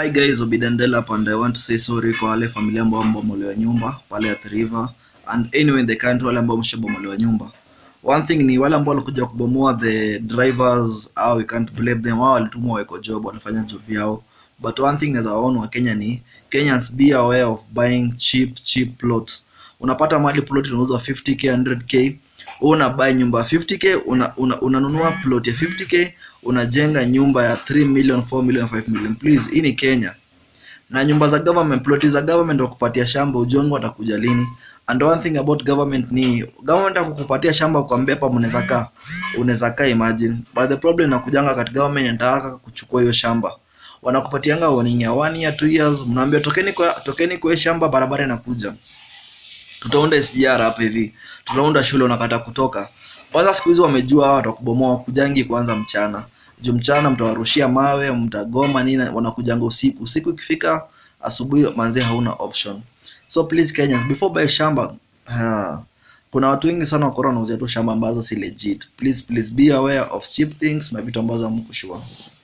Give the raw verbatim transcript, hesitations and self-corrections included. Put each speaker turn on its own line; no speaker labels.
Hi guys, Obidendel up and I want to say sorry kwa wale familia ambao mbomolewa nyumba pale Athi River and anyway in the country wale ambao mshabomolewa nyumba. One thing ni wale ambao walikuja kubomoa the drivers, au we can't blame them, wao walitumwa wako job, wanafanya job yao. But one thing naweza waona wa Kenya ni Kenyans be aware of buying cheap cheap plots. Unapata mahali plot inauzwa fifty K, one hundred K, una buy nyumba fifty K, una unanunua una plot ya fifty K, unajenga nyumba ya three million, four million, five million. Please, hii ni Kenya. Na nyumba za government, plot za government wakupatia shamba ujongo watakuja lini? And one thing about government ni government akukupatia shamba kuambia hapa mnaweza kaa, unaweza kaa, imagine. But the problem inakujanga kat government inataka kuchukua hiyo shamba. Wanakupatianga warning ya one year, two years, mnaambia tokeni kwa tokeni kwa shamba, barabara inakuja. Tutaunda S G R hapa hivi. Tunaunda shule, unakata kutoka. Kwanza siku hizo wamejua watu wakubomoa kujangi kwanza mchana. Juu mchana mtawarushia mawe, mtagoma nini, wanakujanga usiku. Usiku ikifika asubuhi manzi hauna option. So please Kenyans, before buy shamba, uh, kuna watu wengi sana wako wanauzia tu shamba ambazo si legit. Please please be aware of cheap things na vitu ambazo hamkushua.